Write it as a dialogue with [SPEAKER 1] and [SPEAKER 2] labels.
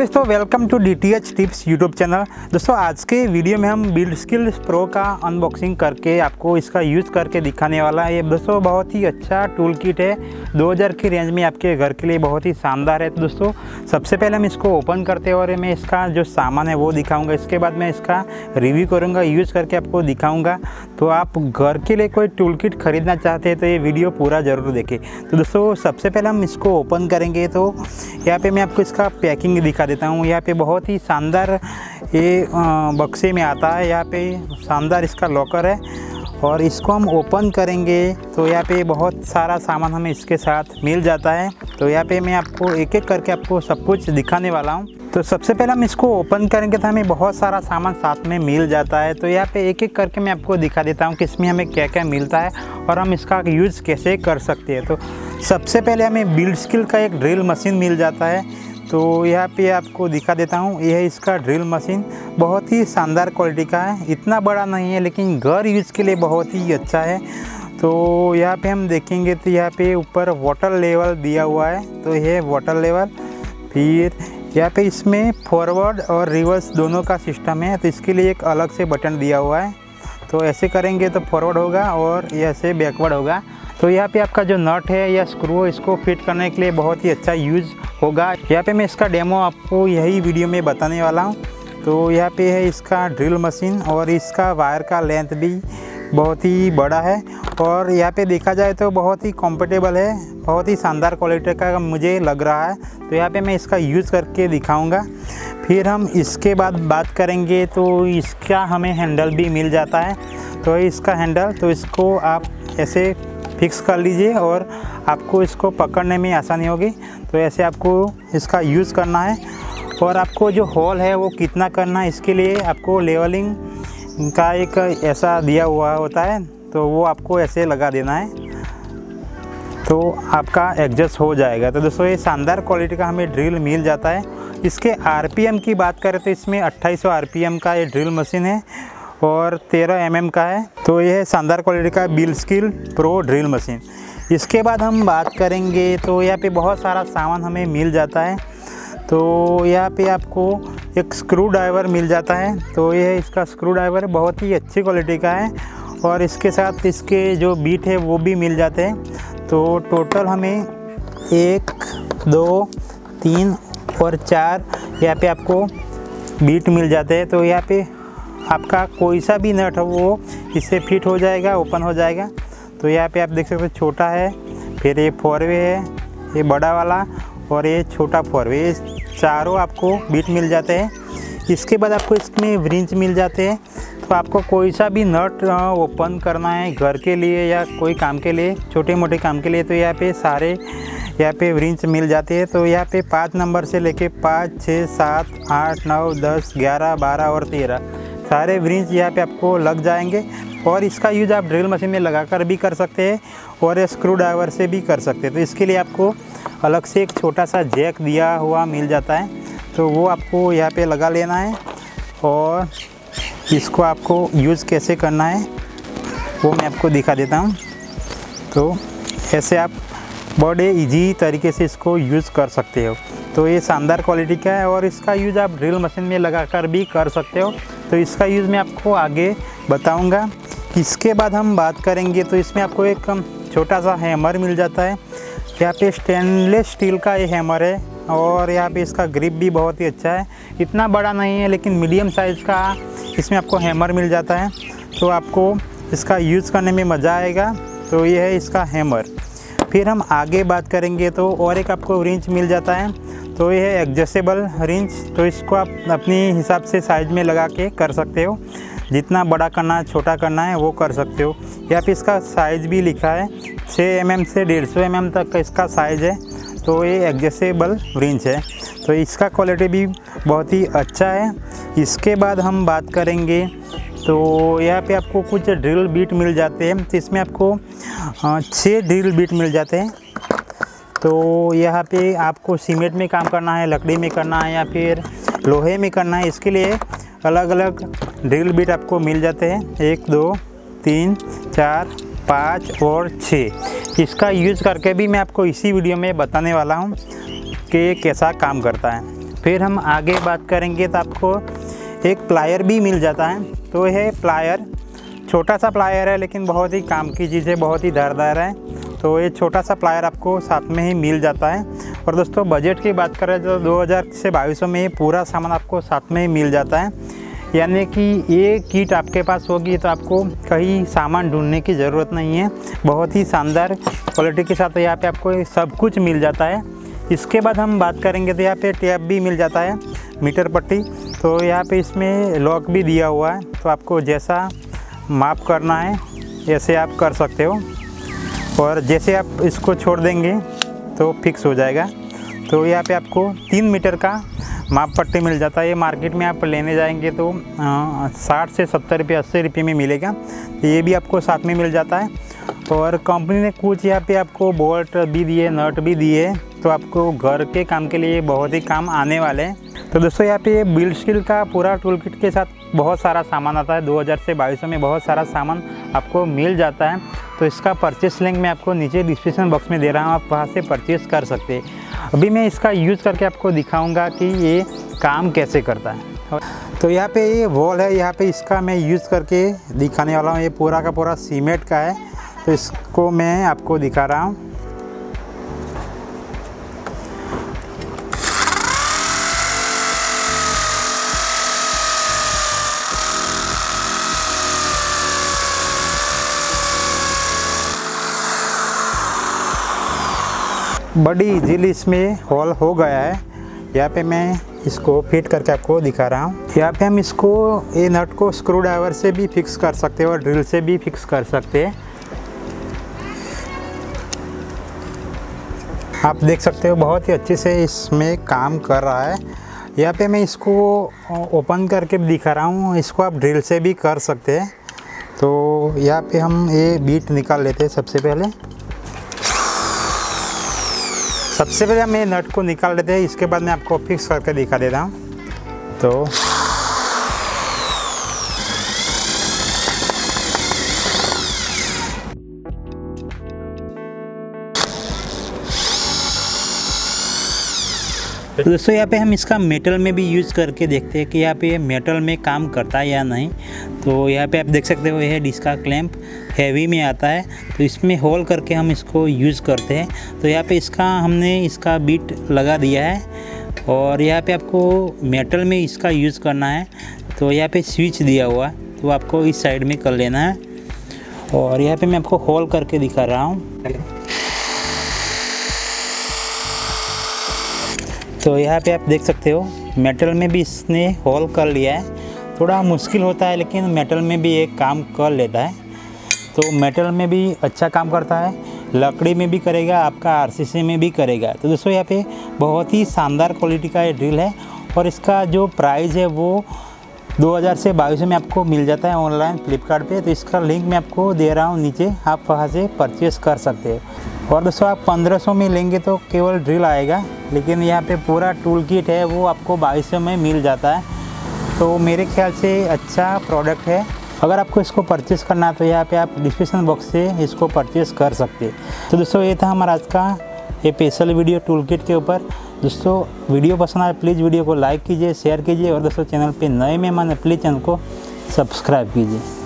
[SPEAKER 1] दोस्तों welcome to DTH tips YouTube channel. दोस्तों आज के वीडियो में हम बिल्डस्किल प्रो का अनबॉक्सिंग करके आपको इसका यूज़ करके दिखाने वाला है। ये दोस्तों बहुत ही अच्छा टूल किट है, 2000 की रेंज में आपके घर के लिए बहुत ही शानदार है। तो दोस्तों सबसे पहले हम इसको ओपन करते हैं और मैं इसका जो सामान है वो दिखाऊँगा। इसके बाद मैं इसका रिव्यू करूँगा, यूज़ करके आपको दिखाऊँगा। तो आप घर के लिए कोई टूल किट ख़रीदना चाहते हैं तो ये वीडियो पूरा ज़रूर देखें। तो दोस्तों सबसे पहले हम इसको ओपन करेंगे तो यहाँ पे मैं आपको इसका पैकिंग दिखा देता हूँ। यहाँ पे बहुत ही शानदार ये बक्से में आता है। यहाँ पे शानदार इसका लॉकर है और इसको हम ओपन करेंगे तो यहाँ पे बहुत सारा सामान हमें इसके साथ मिल जाता है। तो यहाँ पे मैं आपको एक एक करके आपको सब कुछ दिखाने वाला हूँ। तो सबसे पहले हम इसको ओपन करेंगे तो हमें बहुत सारा सामान साथ में मिल जाता है। तो यहाँ पे एक एक करके मैं आपको दिखा देता हूँ कि इसमें हमें क्या क्या मिलता है और हम इसका यूज़ कैसे कर सकते हैं। तो सबसे पहले हमें बिल्डस्किल का एक ड्रिल मशीन मिल जाता है। तो यहाँ पे आपको दिखा देता हूँ, यह है इसका ड्रिल मशीन। बहुत ही शानदार क्वालिटी का है, इतना बड़ा नहीं है लेकिन घर यूज़ के लिए बहुत ही अच्छा है। तो यहाँ पे हम देखेंगे तो यहाँ पे ऊपर वाटर लेवल दिया हुआ है। तो यह वाटर लेवल, फिर यहाँ पे इसमें फॉरवर्ड और रिवर्स दोनों का सिस्टम है। तो इसके लिए एक अलग से बटन दिया हुआ है। तो ऐसे करेंगे तो फॉरवर्ड होगा और ऐसे बैकवर्ड होगा। तो यहाँ पे आपका जो नट है या स्क्रू है इसको फिट करने के लिए बहुत ही अच्छा यूज़ होगा। यहाँ पे मैं इसका डेमो आपको यही वीडियो में बताने वाला हूँ। तो यहाँ पे है इसका ड्रिल मशीन और इसका वायर का लेंथ भी बहुत ही बड़ा है और यहाँ पे देखा जाए तो बहुत ही कंफर्टेबल है, बहुत ही शानदार क्वालिटी का मुझे लग रहा है। तो यहाँ पे मैं इसका यूज़ करके दिखाऊंगा। फिर हम इसके बाद बात करेंगे तो इसका हमें हैंडल भी मिल जाता है। तो इसका हैंडल, तो इसको आप ऐसे फिक्स कर लीजिए और आपको इसको पकड़ने में आसानी होगी। तो ऐसे आपको इसका यूज़ करना है और आपको जो होल है वो कितना करना है इसके लिए आपको लेवलिंग का एक ऐसा दिया हुआ होता है। तो वो आपको ऐसे लगा देना है तो आपका एडजस्ट हो जाएगा। तो दोस्तों ये शानदार क्वालिटी का हमें ड्रिल मिल जाता है। इसके RPM की बात करें तो इसमें 2800 RPM का ये ड्रिल मशीन है और 13 mm का है। तो यह है शानदार क्वालिटी का बिल्डस्किल प्रो ड्रिल मशीन। इसके बाद हम बात करेंगे तो यहाँ पे बहुत सारा सामान हमें मिल जाता है। तो यहाँ पे आपको एक स्क्रू ड्राइवर मिल जाता है। तो यह है इसका स्क्रू ड्राइवर, बहुत ही अच्छी क्वालिटी का है और इसके साथ इसके जो बीट है वो भी मिल जाते हैं। तो टोटल हमें 1 2 3 और 4 यहाँ पे आपको बीट मिल जाते हैं। तो यहाँ पे आपका कोई सा भी नट हो वो इससे फिट हो जाएगा, ओपन हो जाएगा। तो यहाँ पे आप देख सकते हो छोटा है, फिर ये 4वे है, ये बड़ा वाला और ये छोटा 4वे, ये चारों आपको बीट मिल जाते हैं। इसके बाद आपको इसमें व्रिंच मिल जाते हैं। तो आपको कोई सा भी नट ओपन करना है घर के लिए या कोई काम के लिए, छोटे मोटे काम के लिए, तो यहाँ पे सारे यहाँ पे व्रिंच मिल जाते हैं। तो यहाँ पे 5 नंबर से लेके 5 6 7 8 9 10 11 12 और 13 सारे व्रिंच यहाँ पे आपको लग जाएंगे। और इसका यूज़ आप ड्रिल मशीन में लगाकर भी कर सकते हैं और स्क्रू ड्राइवर से भी कर सकते हैं। तो इसके लिए आपको अलग से एक छोटा सा जैक दिया हुआ मिल जाता है। तो वो आपको यहाँ पे लगा लेना है और इसको आपको यूज़ कैसे करना है वो मैं आपको दिखा देता हूँ। तो ऐसे आप बड़े इजी तरीके से इसको यूज़ कर सकते हो। तो ये शानदार क्वालिटी का है और इसका यूज़ आप ड्रिल मशीन में लगाकर भी कर सकते हो। तो इसका यूज़ मैं आपको आगे बताऊंगा। इसके बाद हम बात करेंगे तो इसमें आपको एक छोटा सा हैमर मिल जाता है। यहाँ पे स्टेनलेस स्टील का ये हैमर है और यहाँ पे इसका ग्रिप भी बहुत ही अच्छा है। इतना बड़ा नहीं है लेकिन मीडियम साइज़ का इसमें आपको हैमर मिल जाता है। तो आपको इसका यूज़ करने में मज़ा आएगा। तो ये है इसका हैमर। फिर हम आगे बात करेंगे तो और एक आपको रिंच मिल जाता है। तो ये है एडजस्टेबल रिंच। तो इसको आप अपने हिसाब से साइज में लगा के कर सकते हो, जितना बड़ा करना है छोटा करना है वो कर सकते हो। यहाँ पे इसका साइज़ भी लिखा है, 6 mm से 150 mm तक का इसका साइज़ है। तो ये एडजस्टेबल रिंच है। तो इसका क्वालिटी भी बहुत ही अच्छा है। इसके बाद हम बात करेंगे तो यहाँ पे आपको कुछ ड्रिल बीट मिल जाते हैं। तो इसमें आपको 6 ड्रिल बीट मिल जाते हैं। तो यहाँ पे आपको सीमेंट में काम करना है, लकड़ी में करना है या फिर लोहे में करना है, इसके लिए अलग अलग ड्रिल बीट आपको मिल जाते हैं। 1 2 3 4 5 और 6। इसका यूज़ करके भी मैं आपको इसी वीडियो में बताने वाला हूँ कि कैसा काम करता है। फिर हम आगे बात करेंगे तो आपको एक प्लायर भी मिल जाता है। तो यह प्लायर छोटा सा प्लायर है लेकिन बहुत ही काम की चीज़ है, बहुत ही धारदार है। तो ये छोटा सा प्लायर आपको साथ में ही मिल जाता है। और दोस्तों बजट की बात करें तो 2000 से 2200 में ये पूरा सामान आपको साथ में ही मिल जाता है। यानी कि ये किट आपके पास होगी तो आपको कहीं सामान ढूंढने की ज़रूरत नहीं है। बहुत ही शानदार क्वालिटी के साथ यहाँ पे आपको सब कुछ मिल जाता है। इसके बाद हम बात करेंगे तो यहाँ पे टेप भी मिल जाता है, मीटर पट्टी। तो यहाँ पे इसमें लॉक भी दिया हुआ है, तो आपको जैसा माप करना है ऐसे आप कर सकते हो। और जैसे आप इसको छोड़ देंगे तो फिक्स हो जाएगा। तो यहाँ पे आपको 3 मीटर का माप पट्टी मिल जाता है। ये मार्केट में आप लेने जाएंगे तो 60 से 70 रुपये 80 रुपये में मिलेगा। तो ये भी आपको साथ में मिल जाता है। और कंपनी ने कुछ यहाँ पे आपको बोल्ट भी दिए, नट भी दिए, तो आपको घर के काम के लिए बहुत ही काम आने वाले हैं। तो दोस्तों यहाँ पे बिल्डस्किल का पूरा टूल किट के साथ बहुत सारा सामान आता है। 2000 से 2200 में बहुत सारा सामान आपको मिल जाता है। तो इसका परचेस लिंक मैं आपको नीचे डिस्क्रिप्शन बॉक्स में दे रहा हूँ, आप वहाँ से परचेस कर सकते हैं। अभी मैं इसका यूज़ करके आपको दिखाऊंगा कि ये काम कैसे करता है। तो यहाँ पे ये वॉल है, यहाँ पे इसका मैं यूज़ करके दिखाने वाला हूँ। ये पूरा का पूरा सीमेंट का है, तो इसको मैं आपको दिखा रहा हूँ। बड़ी इजीली इसमें होल हो गया है। यहाँ पे मैं इसको फिट करके आपको दिखा रहा हूँ। यहाँ पे हम इसको ये नट को स्क्रू ड्राइवर से भी फिक्स कर सकते हैं और ड्रिल से भी फिक्स कर सकते हैं। आप देख सकते हो बहुत ही अच्छे से इसमें काम कर रहा है। यहाँ पे मैं इसको ओपन करके दिखा रहा हूँ। इसको आप ड्रिल से भी कर सकते हैं। तो यहाँ पे हम ये बीट निकाल लेते हैं। सबसे पहले हम ये नट को निकाल लेते हैं, इसके बाद मैं आपको फिक्स करके दिखा देता हूँ। तो दोस्तों यहाँ पे हम इसका मेटल में भी यूज़ करके देखते हैं कि यहाँ पे मेटल में काम करता है या नहीं। तो यहाँ पे आप देख सकते हो यह डिस्का क्लैंप हैवी में आता है, तो इसमें होल करके हम इसको यूज़ करते हैं। तो यहाँ पे हमने इसका बीट लगा दिया है और यहाँ पे आपको मेटल में इसका यूज़ करना है। तो यहाँ पे स्विच दिया हुआ है, तो आपको इस साइड में कर लेना है। और यहाँ पे मैं आपको होल करके दिखा रहा हूँ। तो यहाँ पे आप देख सकते हो मेटल में भी इसने होल कर लिया है। थोड़ा मुश्किल होता है लेकिन मेटल में भी एक काम कर लेता है। तो मेटल में भी अच्छा काम करता है, लकड़ी में भी करेगा, आपका आरसीसी में भी करेगा। तो दोस्तों यहाँ पे बहुत ही शानदार क्वालिटी का ये ड्रिल है और इसका जो प्राइस है वो 2000 से 2200 में आपको मिल जाता है ऑनलाइन फ्लिपकार्ट पे। तो इसका लिंक मैं आपको दे रहा हूँ नीचे, आप वहाँ से परचेस कर सकते हो। और दोस्तों आप 1500 में लेंगे तो केवल ड्रिल आएगा, लेकिन यहाँ पे पूरा टूल किट है वो आपको 2200 में मिल जाता है। तो मेरे ख्याल से अच्छा प्रोडक्ट है। अगर आपको इसको परचेस करना है तो यहाँ पे आप डिस्क्रिप्शन बॉक्स से इसको परचेस कर सकते हैं। तो दोस्तों ये था हमारा आज का ये स्पेशल वीडियो टूल किट के ऊपर। दोस्तों वीडियो पसंद आए प्लीज़ वीडियो को लाइक कीजिए, शेयर कीजिए और दोस्तों चैनल पे नए मेहमान है प्लीज़ चैनल को सब्सक्राइब कीजिए।